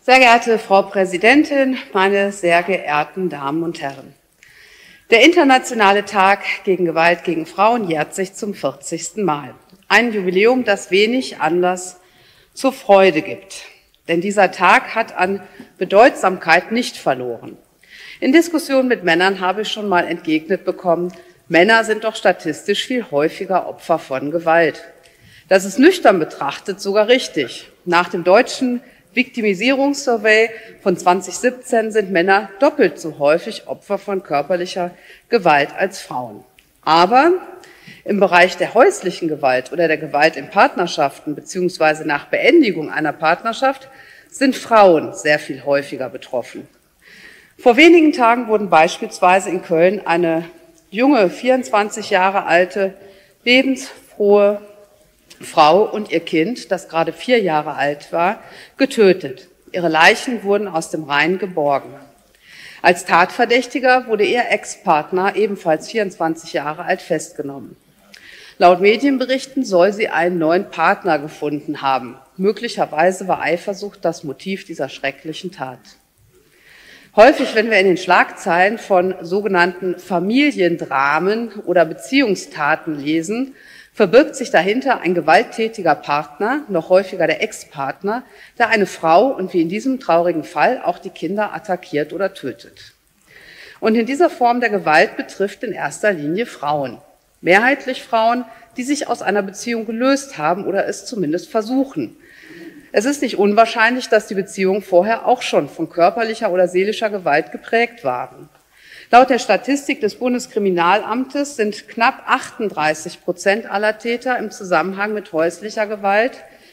Sehr geehrte Frau Präsidentin, meine sehr geehrten Damen und Herren! Der Internationale Tag gegen Gewalt gegen Frauen jährt sich zum 40. Mal. Ein Jubiläum, das wenig Anlass zur Freude gibt. Denn dieser Tag hat an Bedeutsamkeit nicht verloren. In Diskussionen mit Männern habe ich schon mal entgegnet bekommen, Männer sind doch statistisch viel häufiger Opfer von Gewalt. Das ist nüchtern betrachtet sogar richtig. Nach dem deutschen Viktimisierungssurvey von 2017 sind Männer doppelt so häufig Opfer von körperlicher Gewalt als Frauen. Aber im Bereich der häuslichen Gewalt oder der Gewalt in Partnerschaften bzw. nach Beendigung einer Partnerschaft sind Frauen sehr viel häufiger betroffen. Vor wenigen Tagen wurden beispielsweise in Köln eine junge, 24 Jahre alte, lebensfrohe Frau und ihr Kind, das gerade 4 Jahre alt war, getötet. Ihre Leichen wurden aus dem Rhein geborgen. Als Tatverdächtiger wurde ihr Ex-Partner, ebenfalls 24 Jahre alt, festgenommen. Laut Medienberichten soll sie einen neuen Partner gefunden haben. Möglicherweise war Eifersucht das Motiv dieser schrecklichen Tat. Häufig, wenn wir in den Schlagzeilen von sogenannten Familiendramen oder Beziehungstaten lesen, verbirgt sich dahinter ein gewalttätiger Partner, noch häufiger der Ex-Partner, der eine Frau und wie in diesem traurigen Fall auch die Kinder attackiert oder tötet. Und in dieser Form der Gewalt betrifft in erster Linie Frauen. Mehrheitlich Frauen, die sich aus einer Beziehung gelöst haben oder es zumindest versuchen. Es ist nicht unwahrscheinlich, dass die Beziehungen vorher auch schon von körperlicher oder seelischer Gewalt geprägt waren. Laut der Statistik des Bundeskriminalamtes sind knapp 38% aller Täter im Zusammenhang mit häuslicher Gewalt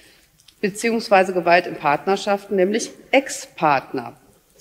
bzw. Gewalt in Partnerschaften, nämlich Ex-Partner.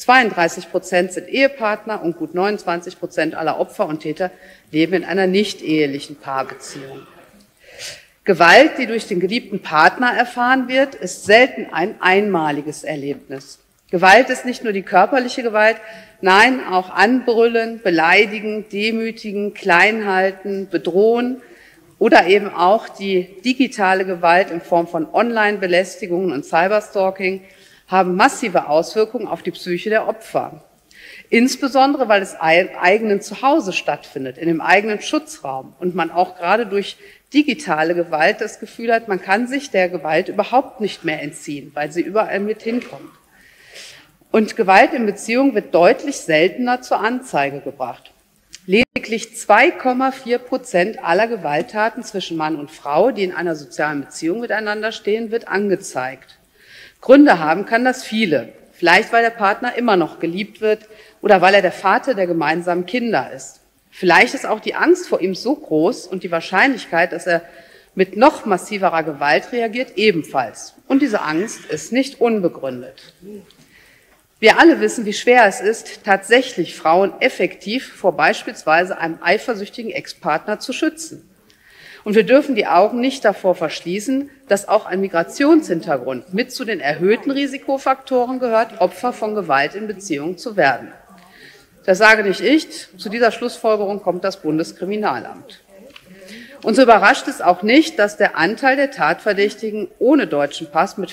32% sind Ehepartner und gut 29% aller Opfer und Täter leben in einer nicht-ehelichen Paarbeziehung. Gewalt, die durch den geliebten Partner erfahren wird, ist selten ein einmaliges Erlebnis. Gewalt ist nicht nur die körperliche Gewalt, nein, auch Anbrüllen, Beleidigen, Demütigen, Kleinhalten, Bedrohen oder eben auch die digitale Gewalt in Form von Online-Belästigungen und Cyberstalking haben massive Auswirkungen auf die Psyche der Opfer. Insbesondere, weil es im eigenen Zuhause stattfindet, in dem eigenen Schutzraum und man auch gerade durch digitale Gewalt das Gefühl hat, man kann sich der Gewalt überhaupt nicht mehr entziehen, weil sie überall mit hinkommt. Und Gewalt in Beziehungen wird deutlich seltener zur Anzeige gebracht. Lediglich 2,4% aller Gewalttaten zwischen Mann und Frau, die in einer sozialen Beziehung miteinander stehen, wird angezeigt. Gründe haben kann das viele. Vielleicht, weil der Partner immer noch geliebt wird oder weil er der Vater der gemeinsamen Kinder ist. Vielleicht ist auch die Angst vor ihm so groß und die Wahrscheinlichkeit, dass er mit noch massiverer Gewalt reagiert, ebenfalls. Und diese Angst ist nicht unbegründet. Wir alle wissen, wie schwer es ist, tatsächlich Frauen effektiv vor beispielsweise einem eifersüchtigen Ex-Partner zu schützen. Und wir dürfen die Augen nicht davor verschließen, dass auch ein Migrationshintergrund mit zu den erhöhten Risikofaktoren gehört, Opfer von Gewalt in Beziehungen zu werden. Das sage nicht ich, zu dieser Schlussfolgerung kommt das Bundeskriminalamt. Und so überrascht es auch nicht, dass der Anteil der Tatverdächtigen ohne deutschen Pass mit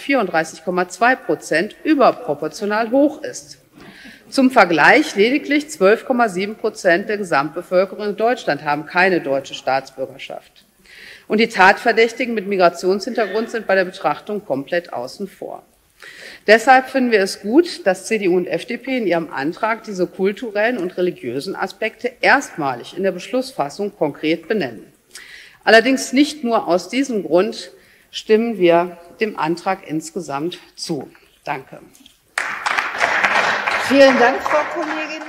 34,2% überproportional hoch ist. Zum Vergleich, lediglich 12,7% der Gesamtbevölkerung in Deutschland haben keine deutsche Staatsbürgerschaft. Und die Tatverdächtigen mit Migrationshintergrund sind bei der Betrachtung komplett außen vor. Deshalb finden wir es gut, dass CDU und FDP in ihrem Antrag diese kulturellen und religiösen Aspekte erstmalig in der Beschlussfassung konkret benennen. Allerdings nicht nur aus diesem Grund stimmen wir dem Antrag insgesamt zu. Danke. Vielen Dank, Frau Kollegin.